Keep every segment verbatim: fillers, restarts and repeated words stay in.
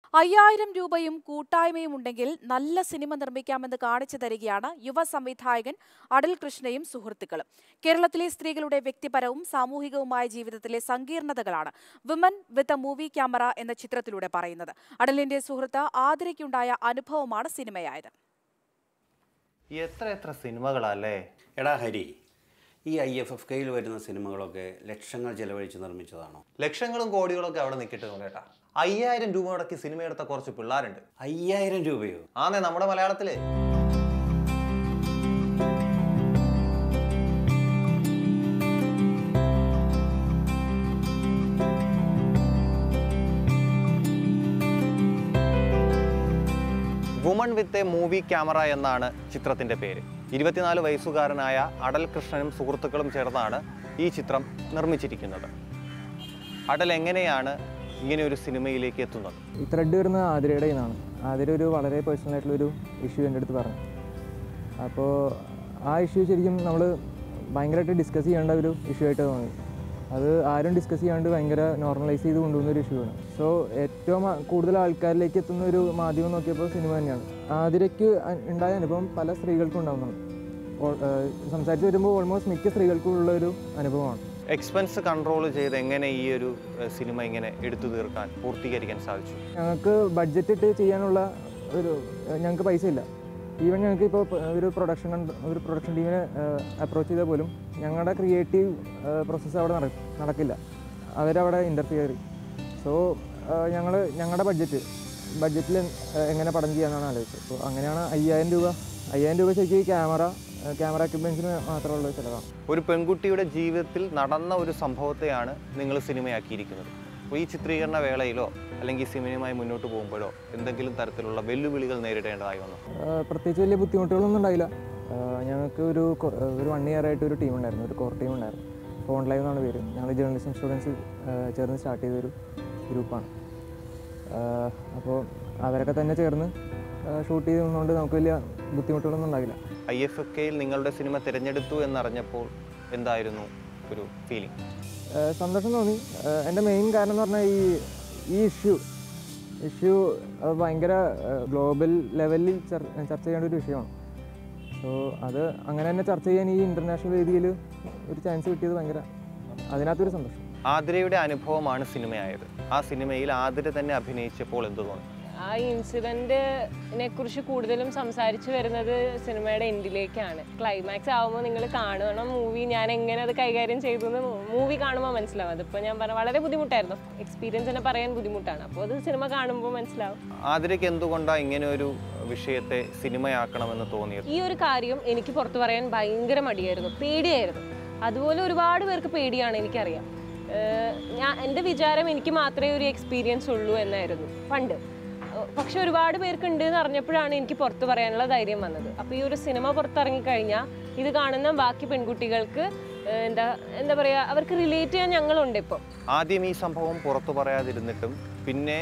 അയ്യായിരം രൂപയും കൂട്ടായ്മയും ഉണ്ടെങ്കിൽ നല്ല സിനിമ നിർമ്മിക്കാമെന്ന് കാണിച്ചു തരികയാണ് യുവ സംവിധായകൻ അടൽ കൃഷ്ണയും സുഹൃത്തുക്കളും. കേരളത്തിലെ സ്ത്രീകളുടെ വ്യക്തിപരവും സാമൂഹികവുമായ ജീവിതത്തിലെ സങ്കീർണതകളാണ് women with a movie camera എന്ന ചിത്രത്തിലൂടെ പറയുന്നത്. അടലിന്റെ സുഹൃത്ത് ആതിരയ്ക്കുണ്ടായ അനുഭവമാണ് സിനിമയായത്. എത്ര എത്ര സിനിമകളല്ലേ എടാ ഹരി, ഈ ഐ എഫ് എഫ് കെയിൽ വരുന്ന സിനിമകളൊക്കെ ലക്ഷങ്ങൾ ചെലവഴിച്ച് നിർമ്മിച്ചതാണോ? ലക്ഷങ്ങളും കോടികളൊക്കെ അവിടെ നിൽക്കിട്ട് കേട്ടാ. അയ്യായിരം രൂപ മുടക്കി സിനിമ എടുത്ത കുറച്ച് പിള്ളേരുണ്ട്. അയ്യായിരം രൂപയോ? ആന്നേ, നമ്മുടെ മലയാളത്തില്. Woman with a movie camera എന്നാണ് ചിത്രത്തിൻ്റെ പേര്. ഇരുപത്തിനാല് വയസ്സുകാരനായ അടൽ കൃഷ്ണനും സുഹൃത്തുക്കളും ചേർന്നാണ് ഈ ചിത്രം നിർമ്മിച്ചിരിക്കുന്നത്. അടൽ എങ്ങനെയാണ് ഇങ്ങനെ ഒരു സിനിമയിലേക്ക് എത്തുന്നത്? ഈ ത്രെഡ് വരുന്ന ആതിരയുടെ നിന്നാണ്. ആതിര ഒരു വളരെ പേഴ്സണൽ ആയിട്ടുള്ളൊരു ഇഷ്യൂ എൻ്റെ അടുത്ത് പറഞ്ഞു. അപ്പോൾ ആ ഇഷ്യൂ ശരിക്കും നമ്മൾ ഭയങ്കരമായിട്ട് ഡിസ്കസ് ചെയ്യേണ്ട ഒരു ഇഷ്യൂ ആയിട്ട് തോന്നി. അത് ആരും ഡിസ്കസ് ചെയ്യാണ്ട് ഭയങ്കര നോർമലൈസ് ചെയ്ത് കൊണ്ടുപോകുന്ന ഒരു ഇഷ്യൂ ആണ്. സോ ഏറ്റവും കൂടുതൽ ആൾക്കാരിലേക്ക് എത്തുന്ന ഒരു മാധ്യമം നോക്കിയപ്പോൾ സിനിമ തന്നെയാണ്. ആതിരയ്ക്ക് ഉണ്ടായ അനുഭവം പല സ്ത്രീകൾക്കും ഉണ്ടാകുന്നതാണ്. സംസാരിച്ച് വരുമ്പോൾ ഓൾമോസ്റ്റ് മിക്ക സ്ത്രീകൾക്കും ഉള്ള ഒരു അനുഭവമാണ്. എക്സ്പെൻസ് കൺട്രോൾ ചെയ്ത് എങ്ങനെ ഈ ഒരു സിനിമ ഇങ്ങനെ എടുത്തു തീർക്കാൻ പൂർത്തീകരിക്കാൻ സാധിച്ചു? ഞങ്ങൾക്ക് ബഡ്ജറ്റ് ഇട്ട് ചെയ്യാനുള്ള ഒരു ഞങ്ങൾക്ക് പൈസ ഇല്ല. ഈവൻ ഞങ്ങൾക്ക് ഇപ്പോൾ ഒരു പ്രൊഡക്ഷൻ ഒരു പ്രൊഡക്ഷൻ ടീമിനെ അപ്രോച്ച് ചെയ്താൽ പോലും ഞങ്ങളുടെ ക്രിയേറ്റീവ് പ്രോസസ്സ് അവിടെ നടക്കില്ല. അവരവിടെ ഇൻ്റർഫിയർ. സോ ഞങ്ങൾ ഞങ്ങളുടെ ബഡ്ജറ്റ് ബഡ്ജറ്റിൽ എങ്ങനെ പടം ചെയ്യാമെന്നാണ് ആലോചിച്ചത്. അപ്പോൾ അങ്ങനെയാണ് അയ്യായിരം രൂപ അയ്യായിരം രൂപ ശരിക്കും ക്യാമറ ക്യാമറ എക്യുപ്മെൻസിന് മാത്രമുള്ള ചിലവാണ്. ഒരു പെൺകുട്ടിയുടെ ജീവിതത്തിൽ നടന്ന ഒരു സംഭവത്തെയാണ് നിങ്ങൾ സിനിമയാക്കിയിരിക്കുന്നത്. അപ്പോൾ ഈ ചിത്രീകരണ വേളയിലോ അല്ലെങ്കിൽ സിനിമയുമായി മുന്നോട്ട് പോകുമ്പോഴോ എന്തെങ്കിലും തരത്തിലുള്ള വെല്ലുവിളികൾ നേരിടേണ്ടതായി വന്നു? പ്രത്യേകിച്ച് വലിയ ബുദ്ധിമുട്ടുകളൊന്നും ഉണ്ടായില്ല. ഞങ്ങൾക്ക് ഒരു ഒരു വൺ ഇയർ ആയിട്ട് ഒരു ടീം ഉണ്ടായിരുന്നു, ഒരു കോർ ടീം ഉണ്ടായിരുന്നു. ഫോൺ ലൈവ് എന്നാണ് പേര്. ഞങ്ങൾ ജേർണലിസം സ്റ്റുഡൻസ് ചേർന്ന് സ്റ്റാർട്ട് ചെയ്തൊരു ഗ്രൂപ്പാണ്. അപ്പോൾ അവരൊക്കെ തന്നെ ചേർന്ന് ഷൂട്ട് ചെയ്തുകൊണ്ട് നമുക്ക് വലിയ ബുദ്ധിമുട്ടുകളൊന്നും ഉണ്ടാകില്ല. ഐ എഫ് എഫ് കെയിൽ നിങ്ങളുടെ സിനിമ തിരഞ്ഞെടുത്തു എന്നറിഞ്ഞപ്പോൾ എന്തായിരുന്നു ഒരു ഫീലിംഗ്? സന്തോഷം തോന്നി. എൻ്റെ മെയിൻ കാരണം എന്ന് പറഞ്ഞാൽ ഈ ഈ ഇഷ്യൂ ഇഷ്യൂ ഭയങ്കര ഗ്ലോബൽ ലെവലിൽ ചർച്ച ചെയ്യേണ്ട ഒരു വിഷയമാണ്. സോ അത് അങ്ങനെ തന്നെ ചർച്ച ചെയ്യാൻ ഈ ഇൻ്റർനാഷണൽ വേദിയിൽ ഒരു ചാൻസ് കിട്ടിയത് ഭയങ്കര അതിനകത്തൊരു സന്തോഷം. ആതിരയുടെ അനുഭവമാണ് സിനിമയായത്. ആ സിനിമയിൽ ആതിര തന്നെ അഭിനയിച്ചപ്പോൾ എന്ത് തോന്നി? ആ ഇൻസിഡൻറ്റിനെ കുറിച്ച് കൂടുതലും സംസാരിച്ച് വരുന്നത് സിനിമയുടെ എൻഡിലേക്കാണ്. ക്ലൈമാക്സ് ആകുമ്പോൾ നിങ്ങൾ കാണണം മൂവി, ഞാൻ എങ്ങനെ അത് കൈകാര്യം ചെയ്തു എന്ന് മൂവി കാണുമ്പോൾ മനസ്സിലാവും. അതിപ്പോൾ ഞാൻ പറഞ്ഞ വളരെ ബുദ്ധിമുട്ടായിരുന്നു. എക്സ്പീരിയൻസ് തന്നെ പറയാൻ ബുദ്ധിമുട്ടാണ്. അപ്പോൾ അത് സിനിമ കാണുമ്പോൾ മനസ്സിലാവും. ആതിരയ്ക്ക് എന്തുകൊണ്ടാണ് ഇങ്ങനെ ഒരു വിഷയത്തെ സിനിമയാക്കണമെന്ന് തോന്നിയത്? ഈ ഒരു കാര്യം എനിക്ക് പുറത്തു പറയാൻ ഭയങ്കര മടിയായിരുന്നു, പേടിയായിരുന്നു. അതുപോലെ ഒരുപാട് പേർക്ക് പേടിയാണ്, എനിക്കറിയാം. ഞാൻ എൻ്റെ വിചാരം എനിക്ക് മാത്രമേ ഒരു എക്സ്പീരിയൻസ് ഉള്ളൂ എന്നായിരുന്നു പണ്ട്. പക്ഷെ ഒരുപാട് പേർക്ക് ഉണ്ട് എന്ന് അറിഞ്ഞപ്പോഴാണ് എനിക്ക് പുറത്ത് പറയാനുള്ള ധൈര്യം വന്നത്. അപ്പോൾ ഈ ഒരു സിനിമ പുറത്തിറങ്ങിക്കഴിഞ്ഞാൽ ഇത് കാണുന്ന ബാക്കി പെൺകുട്ടികൾക്ക് എന്താ എന്താ പറയുക, അവർക്ക് റിലേറ്റ് ചെയ്യാൻ ഞങ്ങളുണ്ട്. ഇപ്പോൾ ആദ്യം ഈ സംഭവം പുറത്തു പറയാതിരുന്നിട്ടും പിന്നെ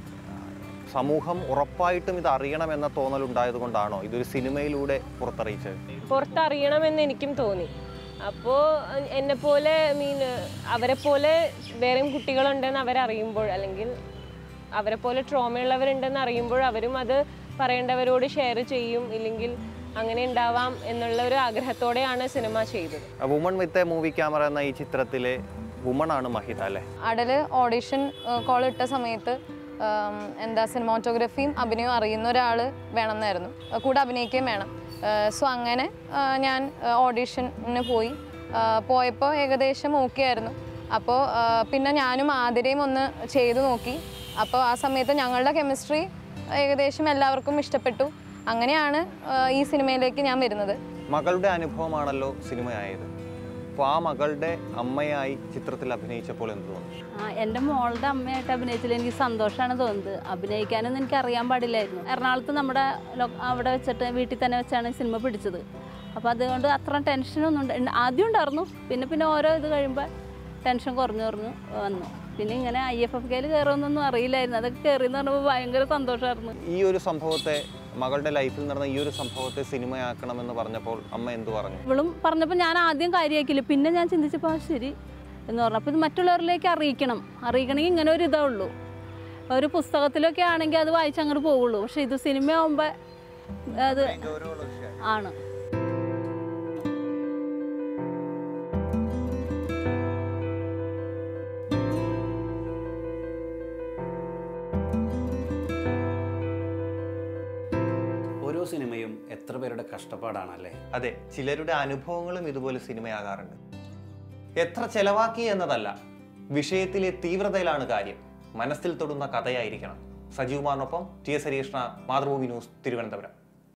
സമൂഹം ഉറപ്പായിട്ടും ഇത് അറിയണമെന്ന തോന്നലുണ്ടായത് കൊണ്ടാണോ ഇതൊരു സിനിമയിലൂടെ പുറത്തറിയിച്ചത്? പുറത്തറിയണമെന്ന് എനിക്കും തോന്നി. അപ്പോൾ എന്നെപ്പോലെ മീൻ അവരെ പോലെ വേറെയും കുട്ടികളുണ്ടെന്ന് അവരറിയുമ്പോൾ, അല്ലെങ്കിൽ അവരെ പോലെ ട്രോമയുള്ളവരുണ്ടെന്ന് അറിയുമ്പോൾ അവരും അത് പറയേണ്ടവരോട് ഷെയർ ചെയ്യും, ഇല്ലെങ്കിൽ അങ്ങനെ ഉണ്ടാവാം എന്നുള്ള ഒരു ആഗ്രഹത്തോടെയാണ് സിനിമ ചെയ്തത്. Woman with a movie camera എന്ന ഈ ചിത്രത്തിലെ വുമൺ ആണ് മഹിത അല്ലേ? അടല് ഓഡിഷൻ കോൾ ഇട്ട സമയത്ത് എന്താ സിനിമാറ്റോഗ്രഫിയും അഭിനയവും അറിയുന്ന ഒരാൾ വേണമെന്നായിരുന്നു, കൂടെ അഭിനയിക്കുകയും വേണം. സോ അങ്ങനെ ഞാൻ ഓഡിഷന് പോയി. പോയപ്പോൾ ഏകദേശം ഓക്കെ ആയിരുന്നു. അപ്പോൾ പിന്നെ ഞാനും ആതിരയും ഒന്ന് ചെയ്തു നോക്കി. അപ്പോൾ ആ സമയത്ത് ഞങ്ങളുടെ കെമിസ്ട്രി ഏകദേശം എല്ലാവർക്കും ഇഷ്ടപ്പെട്ടു. അങ്ങനെയാണ് ഈ സിനിമയിലേക്ക് ഞാൻ വരുന്നത്. മകളുടെ അനുഭവമാണല്ലോ സിനിമയായത്. അപ്പോൾ ആ മകളുടെ അമ്മയായി ചിത്രത്തിൽ അഭിനയിച്ചപ്പോൾ എന്ത് തോന്നി? ആ എൻ്റെ മോളുടെ അമ്മയായിട്ട് അഭിനയിച്ചതിൽ എനിക്ക് സന്തോഷമാണ് തോന്നുന്നത്. അഭിനയിക്കാനൊന്നും എനിക്ക് അറിയാൻ പാടില്ലായിരുന്നു. എറണാകുളത്ത് നമ്മുടെ അവിടെ വെച്ചിട്ട് വീട്ടിൽ തന്നെ വെച്ചാണ് സിനിമ പിടിച്ചത്. അപ്പോൾ അതുകൊണ്ട് അത്ര ടെൻഷനൊന്നും ഉണ്ട്. ആദ്യം ഉണ്ടായിരുന്നു, പിന്നെ പിന്നെ ഓരോ ഇത് കഴിയുമ്പോൾ ടെൻഷൻ കുറഞ്ഞു കുറഞ്ഞു വന്നു. പിന്നെ ഇങ്ങനെ ഐ എഫ് എഫ് കെയിൽ കയറുമെന്നൊന്നും അറിയില്ലായിരുന്നു. അതൊക്കെ കയറിയെന്ന് പറഞ്ഞപ്പോൾ ഭയങ്കര സന്തോഷമായിരുന്നു. ഈ ഒരു സംഭവത്തെ, മകളുടെ ലൈഫിൽ നടന്ന ഈ ഒരു സംഭവത്തെ സിനിമയാക്കണമെന്ന് പറഞ്ഞപ്പോൾ അമ്മ എന്ത് പറഞ്ഞു? ഇവളും പറഞ്ഞപ്പോൾ ഞാൻ ആദ്യം കാര്യമാക്കില്ല, പിന്നെ ഞാൻ ചിന്തിച്ചപ്പോൾ ശരി എന്ന് പറഞ്ഞു. അപ്പോൾ ഇത് മറ്റുള്ളവരിലേക്ക് അറിയിക്കണം അറിയിക്കണമെങ്കിൽ ഇങ്ങനെ ഒരു ഇതേ ഉള്ളൂ. ഒരു പുസ്തകത്തിലൊക്കെ ആണെങ്കിൽ അത് വായിച്ച് അങ്ങോട്ട് പോവുള്ളൂ. പക്ഷെ ഇത് സിനിമയാകുമ്പോൾ അത് ആണ്. ഓരോ സിനിമയും എത്ര പേരുടെ കഷ്ടപ്പാടാണല്ലേ. അതെ, ചിലരുടെ അനുഭവങ്ങളും ഇതുപോലെ സിനിമയാകാറുണ്ട്. എത്ര ചെലവാക്കി എന്നതല്ല, വിഷയത്തിലെ തീവ്രതയിലാണ് കാര്യം. മനസ്സിൽ തൊടുന്ന കഥയായിരിക്കണം. സജീവ് കുമാറിനൊപ്പം T S Harikrishna, Mathrubhumi news, Thiruvananthapuram.